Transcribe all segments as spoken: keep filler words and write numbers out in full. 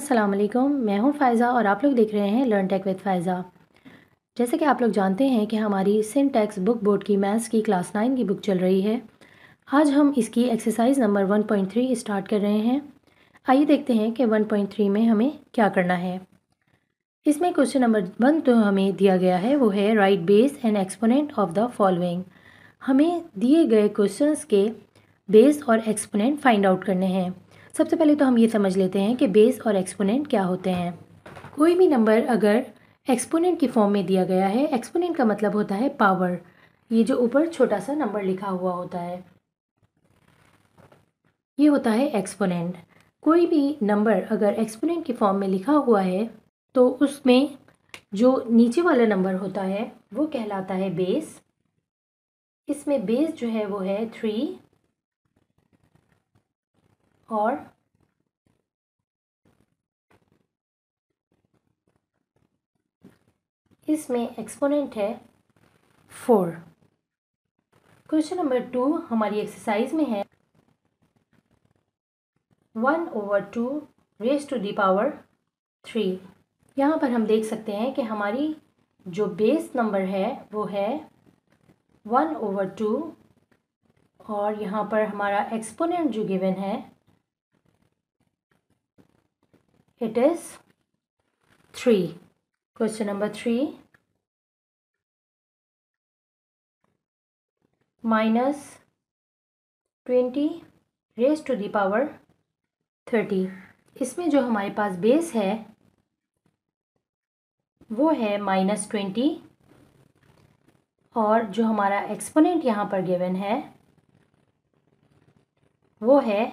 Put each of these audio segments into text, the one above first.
अस्सलाम वालेकुम, मैं हूं फ़ायज़ा और आप लोग देख रहे हैं लर्न टेक विद फ़ायज़ा। जैसे कि आप लोग जानते हैं कि हमारी सिंटैक्स बुक बोर्ड की मैथ्स की क्लास नाइन की बुक चल रही है। आज हम इसकी exercise number one point three start कर रहे हैं। आइए देखते हैं कि वन पॉइंट थ्री में हमें क्या करना है। इसमें क्वेश्चन नंबर वन तो हमें दिया गया है, वो है right base and exponent of the following. हमें दिए गए क्वेश्चंस के बेस और एक्सपोनेंट फाइंड आउट करने हैं। सबसे पहले तो हम ये समझ लेते हैं कि बेस और एक्सपोनेंट क्या होते हैं। कोई भी नंबर अगर एक्सपोनेंट की फॉर्म में दिया गया है, एक्सपोनेंट का मतलब होता है पावर। ये जो ऊपर छोटा सा नंबर लिखा हुआ होता है, ये होता है एक्सपोनेंट। कोई भी नंबर अगर एक्सपोनेंट की फॉर्म में लिखा हुआ है तो उसमें जो नीचे वाला नंबर होता है वो कहलाता है बेस। इसमें बेस जो है वो है थ्री और इसमें एक्सपोनेंट है फोर। क्वेश्चन नंबर टू हमारी एक्सरसाइज में है one over two raise to the power three. यहाँ पर हम देख सकते हैं कि हमारी जो बेस नंबर है वो है वन ओवर टू और यहाँ पर हमारा एक्सपोनेंट जो गिवन है it is three. Question number three minus twenty raise to the power thirty. इसमें जो हमारे पास बेस है वो है माइनस ट्वेंटी और जो हमारा एक्सपोनेंट यहाँ पर गिवन है वो है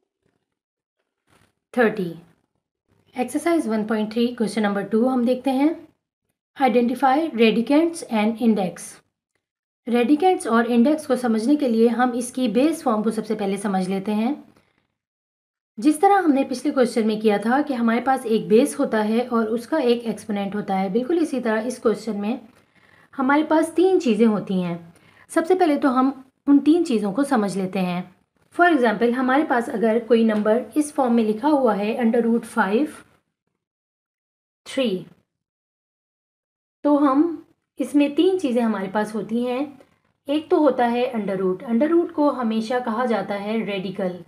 thirty. Exercise one point three question number two हम देखते हैं। Identify radicands and index. Radicands और इंडेक्स को समझने के लिए हम इसकी बेस फॉर्म को सबसे पहले समझ लेते हैं। जिस तरह हमने पिछले क्वेश्चन में किया था कि हमारे पास एक बेस होता है और उसका एक एक्सपोनेंट होता है, बिल्कुल इसी तरह इस क्वेश्चन में हमारे पास तीन चीज़ें होती हैं। सबसे पहले तो हम उन तीन चीज़ों को समझ लेते हैं। फॉर एग्जांपल हमारे पास अगर कोई नंबर इस फॉर्म में लिखा हुआ है अंडर रूट फाइव थ्री, तो हम इसमें तीन चीज़ें हमारे पास होती हैं। एक तो होता है अंडर रूट। अंडर रूट को हमेशा कहा जाता है रेडिकल।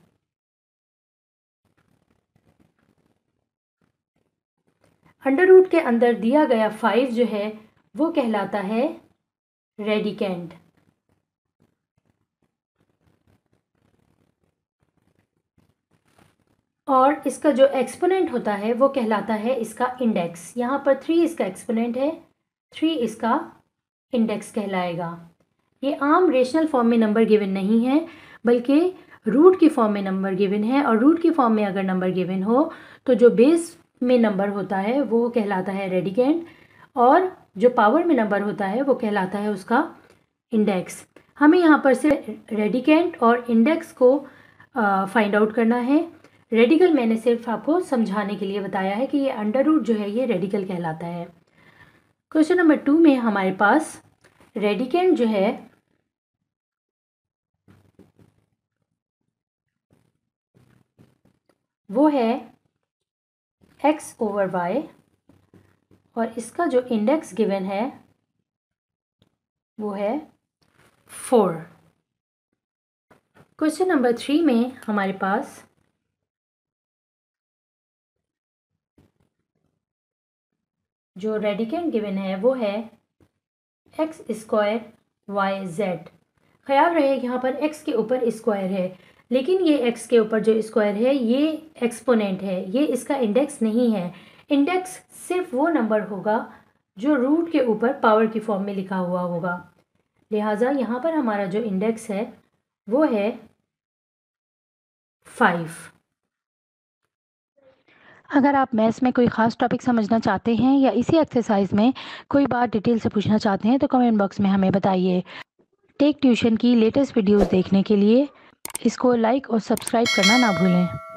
अंडर रूट के अंदर दिया गया फाइव जो है वो कहलाता है रेडिकेंट। और इसका जो एक्सपोनेंट होता है वो कहलाता है इसका इंडेक्स। यहाँ पर थ्री इसका एक्सपोनेंट है, थ्री इसका इंडेक्स कहलाएगा। ये आम रेशनल फॉर्म में नंबर गिवन नहीं है बल्कि रूट की फॉर्म में नंबर गिवन है। और रूट की फॉर्म में अगर नंबर गिवन हो तो जो बेस में नंबर होता है वो कहलाता है रेडिकेंट और जो पावर में नंबर होता है वो कहलाता है उसका इंडेक्स। हमें यहाँ पर से रेडिकेंट और इंडेक्स को फाइंड आउट करना है। रेडिकल मैंने सिर्फ आपको समझाने के लिए बताया है कि ये अंडर रूट जो है ये रेडिकल कहलाता है। क्वेश्चन नंबर टू में हमारे पास रेडिकेंट जो है वो है x ओवर y और इसका जो इंडेक्स गिवन है वो है फोर। क्वेश्चन नंबर थ्री में हमारे पास जो रेडिकेंट गिवन है वो है एक्स स्क्वायर वाई जेड। ख्याल रहे यहाँ पर x के ऊपर स्क्वायर है, लेकिन ये x के ऊपर जो स्क्वायर है ये एक्सपोनेंट है, ये इसका इंडेक्स नहीं है। इंडेक्स सिर्फ वो नंबर होगा जो रूट के ऊपर पावर की फॉर्म में लिखा हुआ होगा। लिहाजा यहाँ पर हमारा जो इंडेक्स है वो है फाइव। अगर आप मैथ्स में कोई ख़ास टॉपिक समझना चाहते हैं या इसी एक्सरसाइज में कोई बात डिटेल से पूछना चाहते हैं तो कमेंट बॉक्स में हमें बताइए। टेक ट्यूशन की लेटेस्ट वीडियोस देखने के लिए इसको लाइक और सब्सक्राइब करना ना भूलें।